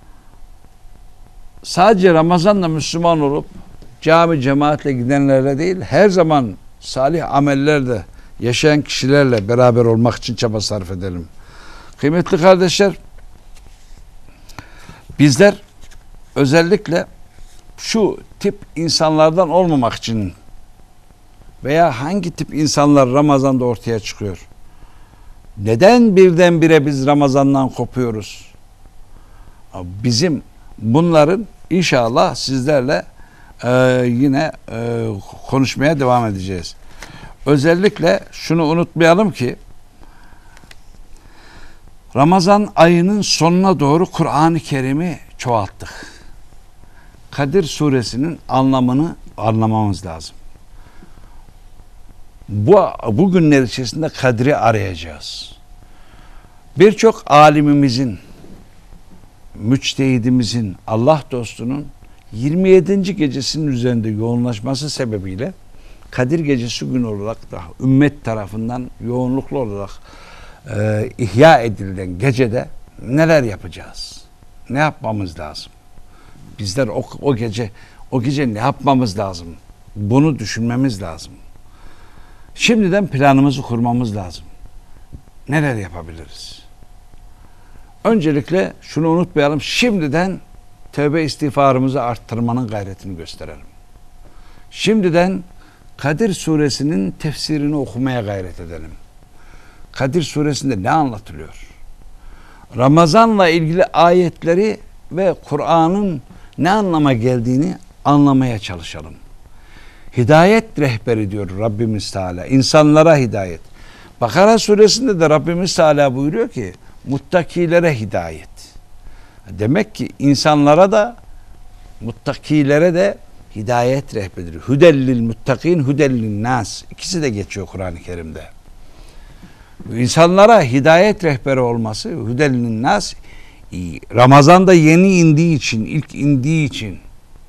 sadece Ramazan'da Müslüman olup cami cemaatle gidenlerle değil, her zaman salih amellerle yaşayan kişilerle beraber olmak için çaba sarf edelim. Kıymetli kardeşler, bizler özellikle şu tip insanlardan olmamak için veya hangi tip insanlar Ramazan'da ortaya çıkıyor? Neden birdenbire biz Ramazan'dan kopuyoruz? Bizim bunların inşallah sizlerle e, yine e, konuşmaya devam edeceğiz. Özellikle şunu unutmayalım ki Ramazan ayının sonuna doğru Kur'an-ı Kerim'i çoğalttık. Kadir suresinin anlamını anlamamız lazım. Bu, bu günler içerisinde Kadir'i arayacağız. Birçok alimimizin, müçtehidimizin, Allah dostunun yirmi yedinci gecesinin üzerinde yoğunlaşması sebebiyle Kadir Gecesi günü olarak da ümmet tarafından yoğunluklu olarak e, ihya edilen gecede neler yapacağız? Ne yapmamız lazım? Bizler o, o gece o gece ne yapmamız lazım? Bunu düşünmemiz lazım. Şimdiden planımızı kurmamız lazım. Neler yapabiliriz? Öncelikle şunu unutmayalım. Şimdiden tövbe istiğfarımızı arttırmanın gayretini gösterelim. Şimdiden Kadir suresinin tefsirini okumaya gayret edelim. Kadir suresinde ne anlatılıyor? Ramazanla ilgili ayetleri ve Kur'an'ın ne anlama geldiğini anlamaya çalışalım. Hidayet rehberi diyor Rabbimiz Teala. İnsanlara hidayet. Bakara suresinde de Rabbimiz Teala buyuruyor ki muttakilere hidayet. Demek ki insanlara da muttakilere de hidayet rehberidir. Hudellil muttakin, hudellil nas. İkisi de geçiyor Kur'an-ı Kerim'de. İnsanlara hidayet rehberi olması, hudellil nas, Ramazan'da yeni indiği için, ilk indiği için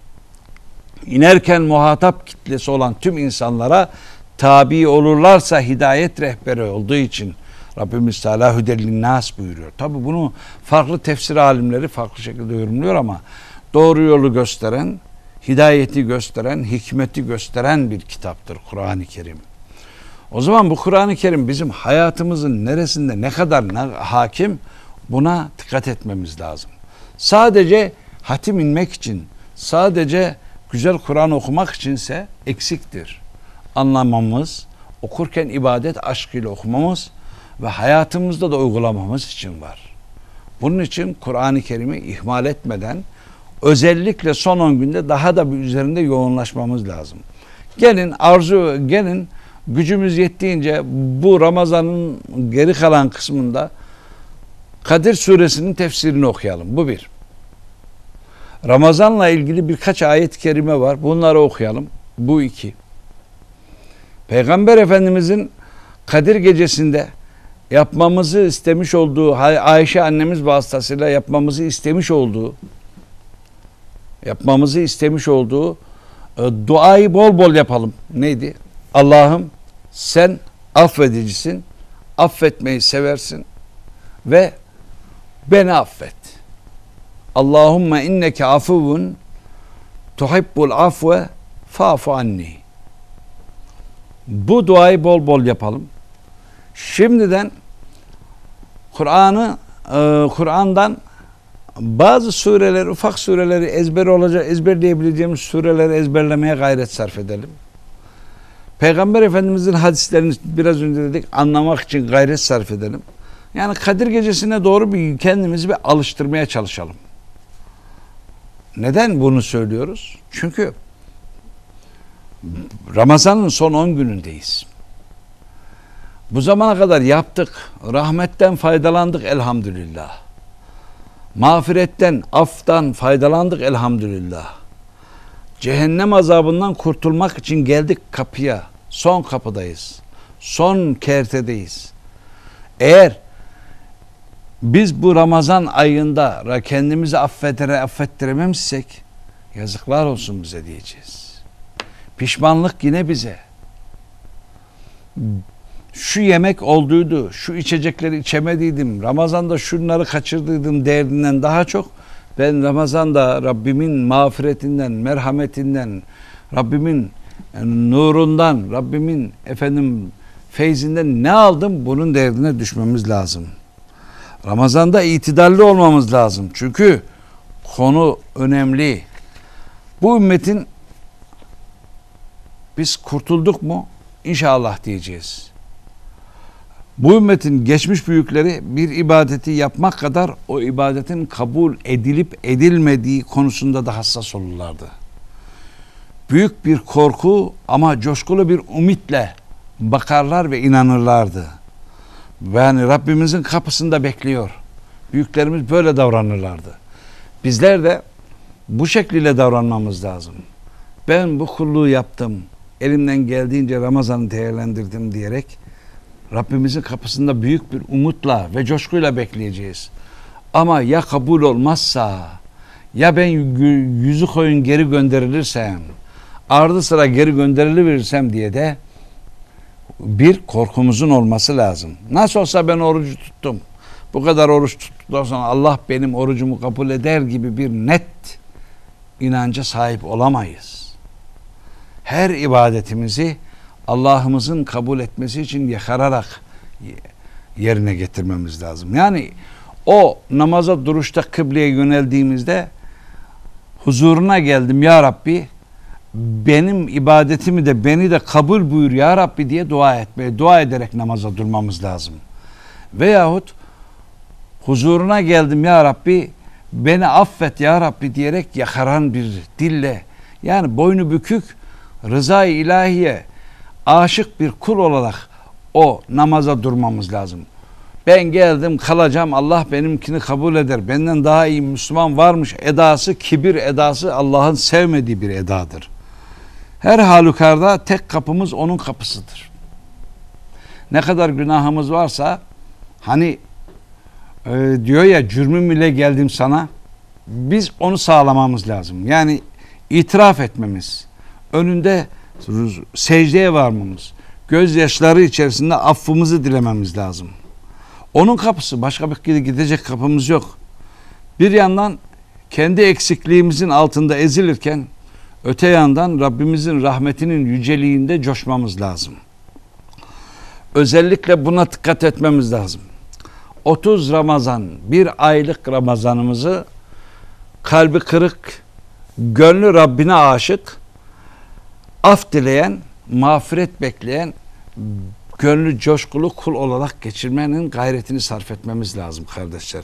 inerken muhatap kitlesi olan tüm insanlara tabi olurlarsa hidayet rehberi olduğu için Rabbimiz Teala hudellin nas buyuruyor. Tabi bunu farklı tefsir alimleri farklı şekilde yorumluyor ama doğru yolu gösteren, hidayeti gösteren, hikmeti gösteren bir kitaptır Kur'an-ı Kerim. O zaman bu Kur'an-ı Kerim bizim hayatımızın neresinde ne kadar ne, hakim, buna dikkat etmemiz lazım. Sadece hatim inmek için, sadece güzel Kur'an okumak içinse eksiktir. Anlamamız, okurken ibadet aşkıyla okumamız ve hayatımızda da uygulamamız için var. Bunun için Kur'an-ı Kerim'i ihmal etmeden özellikle son on günde daha da bir üzerinde yoğunlaşmamız lazım. Gelin arzu, gelin gücümüz yettiğince bu Ramazan'ın geri kalan kısmında Kadir suresinin tefsirini okuyalım. Bu bir. Ramazan'la ilgili birkaç ayet-i kerime var. Bunları okuyalım. Bu iki. Peygamber Efendimizin Kadir gecesinde yapmamızı istemiş olduğu, Ayşe annemiz vasıtasıyla yapmamızı istemiş olduğu yapmamızı istemiş olduğu e, duayı bol bol yapalım. Neydi? Allah'ım sen affedicisin, affetmeyi seversin ve beni affet. Allahümme inneke afuvun tuhibbul afve fa'fu anni. Bu duayı bol bol yapalım. Şimdiden Kur'an'ı e, Kur'an'dan bazı sureler, ufak sureleri ezber olacak, ezberleyebileceğimiz sureleri ezberlemeye gayret sarf edelim. Peygamber Efendimizin hadislerini biraz önce dedik anlamak için gayret sarf edelim. Yani Kadir gecesine doğru bir kendimizi bir alıştırmaya çalışalım. Neden bunu söylüyoruz? Çünkü Ramazan'ın son on günündeyiz. Bu zamana kadar yaptık. Rahmetten faydalandık elhamdülillah. Mağfiretten, aftan faydalandık elhamdülillah. Cehennem azabından kurtulmak için geldik kapıya. Son kapıdayız. Son kertedeyiz. Eğer biz bu Ramazan ayında kendimizi affetire, affettirememsek yazıklar olsun bize diyeceğiz. Pişmanlık yine bize. Şu yemek olduydu, şu içecekleri içemediydim, Ramazan'da şunları kaçırdıydım derdinden daha çok ben Ramazan'da Rabbimin mağfiretinden, merhametinden, Rabbimin nurundan, Rabbimin efendim feyzinden ne aldım? Bunun derdine düşmemiz lazım. Ramazan'da itidalli olmamız lazım. Çünkü konu önemli. Bu ümmetin biz kurtulduk mu? İnşallah diyeceğiz. Bu ümmetin geçmiş büyükleri bir ibadeti yapmak kadar o ibadetin kabul edilip edilmediği konusunda da hassas olurlardı. Büyük bir korku ama coşkulu bir ümitle bakarlar ve inanırlardı. Yani Rabbimizin kapısında bekliyor. Büyüklerimiz böyle davranırlardı. Bizler de bu şekliyle davranmamız lazım. Ben bu kulluğu yaptım, elimden geldiğince Ramazan'ı değerlendirdim diyerek Rabbimizin kapısında büyük bir umutla ve coşkuyla bekleyeceğiz. Ama ya kabul olmazsa, ya ben yüzü koyun geri gönderilirsem, ardı sıra geri gönderilirsem diye de bir korkumuzun olması lazım. Nasıl olsa ben orucu tuttum. Bu kadar oruç tuttuktan sonra Allah benim orucumu kabul eder gibi bir net inanca sahip olamayız. Her ibadetimizi Allah'ımızın kabul etmesi için yakararak yerine getirmemiz lazım. Yani o namaza duruşta kıbleye yöneldiğimizde huzuruna geldim ya Rabbi, benim ibadetimi de beni de kabul buyur ya Rabbi diye dua etmeye, dua ederek namaza durmamız lazım. Veyahut huzuruna geldim ya Rabbi, beni affet ya Rabbi diyerek yakaran bir dille, yani boynu bükük, rıza-i ilahiye aşık bir kul olarak o namaza durmamız lazım. Ben geldim kalacağım, Allah benimkini kabul eder, benden daha iyi Müslüman varmış edası, kibir edası Allah'ın sevmediği bir edadır. Her halükarda tek kapımız onun kapısıdır. Ne kadar günahımız varsa, hani e, diyor ya, cürmüm ile geldim sana, biz onu sağlamamız lazım. Yani itiraf etmemiz, önünde secdeye varmamız, gözyaşları içerisinde affımızı dilememiz lazım. Onun kapısı, başka bir gidecek kapımız yok. Bir yandan kendi eksikliğimizin altında ezilirken, öte yandan Rabbimizin rahmetinin yüceliğinde coşmamız lazım. Özellikle buna dikkat etmemiz lazım. otuz Ramazan, bir aylık Ramazanımızı kalbi kırık, gönlü Rabbine aşık, af dileyen, mağfiret bekleyen, gönlü coşkulu kul olarak geçirmenin gayretini sarf etmemiz lazım kardeşler.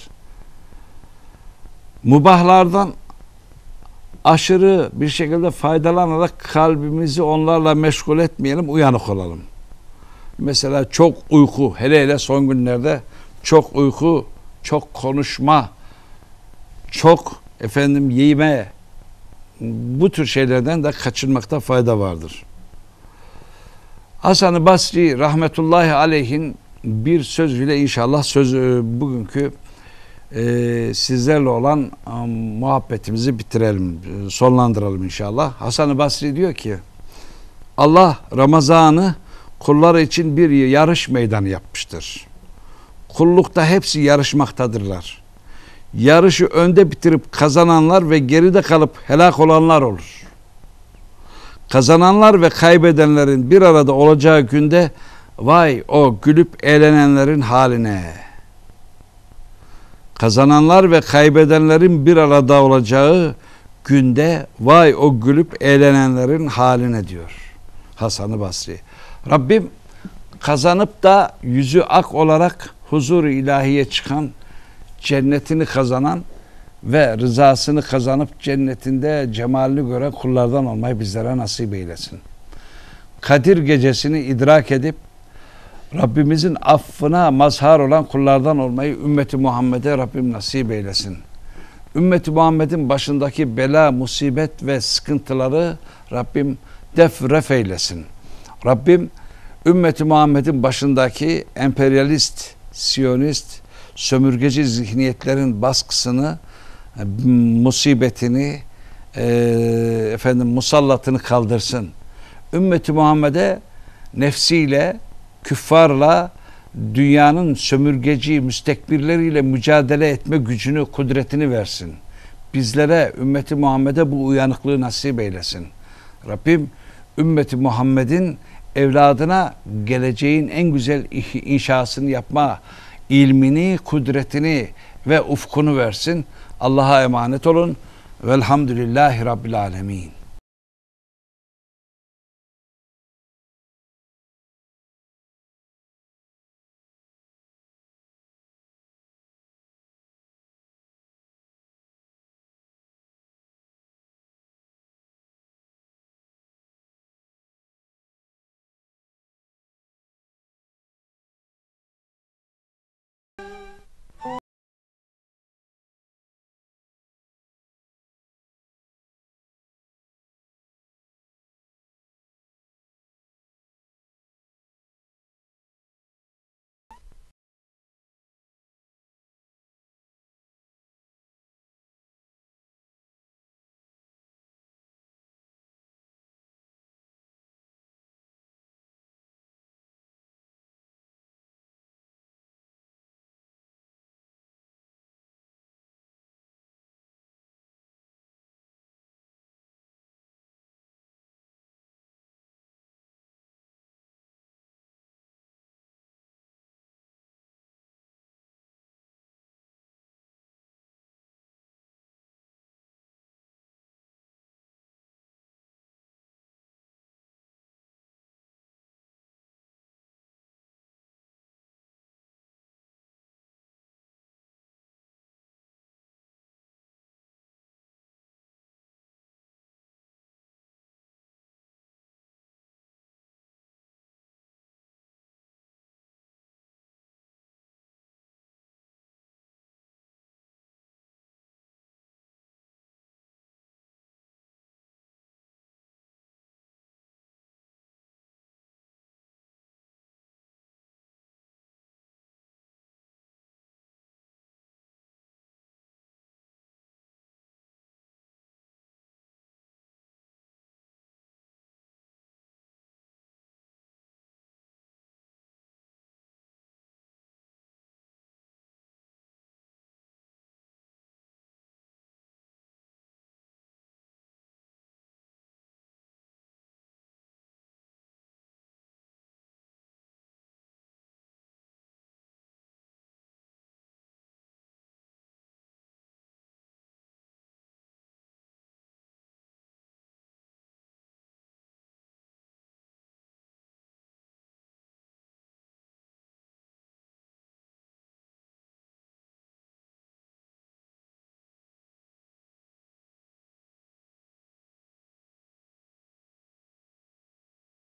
Mubahlardan aşırı bir şekilde faydalanarak kalbimizi onlarla meşgul etmeyelim, uyanık olalım. Mesela çok uyku, hele hele son günlerde çok uyku, çok konuşma, çok efendim yeme, bu tür şeylerden de kaçınmakta fayda vardır. Hasan-ı Basri rahmetullahi aleyhin bir sözüyle inşallah söz bugünkü e, sizlerle olan um, muhabbetimizi bitirelim, sonlandıralım inşallah. Hasan-ı Basri diyor ki, Allah Ramazan'ı kulları için bir yarış meydanı yapmıştır. Kullukta hepsi yarışmaktadırlar. Yarışı önde bitirip kazananlar ve geride kalıp helak olanlar olur. Kazananlar ve kaybedenlerin bir arada olacağı günde vay o gülüp eğlenenlerin haline. Kazananlar ve kaybedenlerin bir arada olacağı günde vay o gülüp eğlenenlerin haline diyor Hasan-ı Basri. Rabbim kazanıp da yüzü ak olarak huzur-u ilahiye çıkan, cennetini kazanan ve rızasını kazanıp cennetinde cemalini gören kullardan olmayı bizlere nasip eylesin. Kadir gecesini idrak edip Rabbimizin affına mazhar olan kullardan olmayı ümmeti Muhammed'e Rabbim nasip eylesin. Ümmeti Muhammed'in başındaki bela, musibet ve sıkıntıları Rabbim def ref eylesin. Rabbim ümmeti Muhammed'in başındaki emperyalist, siyonist, sömürgeci zihniyetlerin baskısını, musibetini, e, efendim musallatını kaldırsın. Ümmeti Muhammed'e nefsiyle, küffarla, dünyanın sömürgeci müstekbirleriyle mücadele etme gücünü, kudretini versin. Bizlere, ümmeti Muhammed'e bu uyanıklığı nasip eylesin. Rabbim ümmeti Muhammed'in evladına geleceğin en güzel inşasını yapma ilmini, kudretini ve ufkunu versin. Allah'a emanet olun. Velhamdülillahi Rabbil alemin.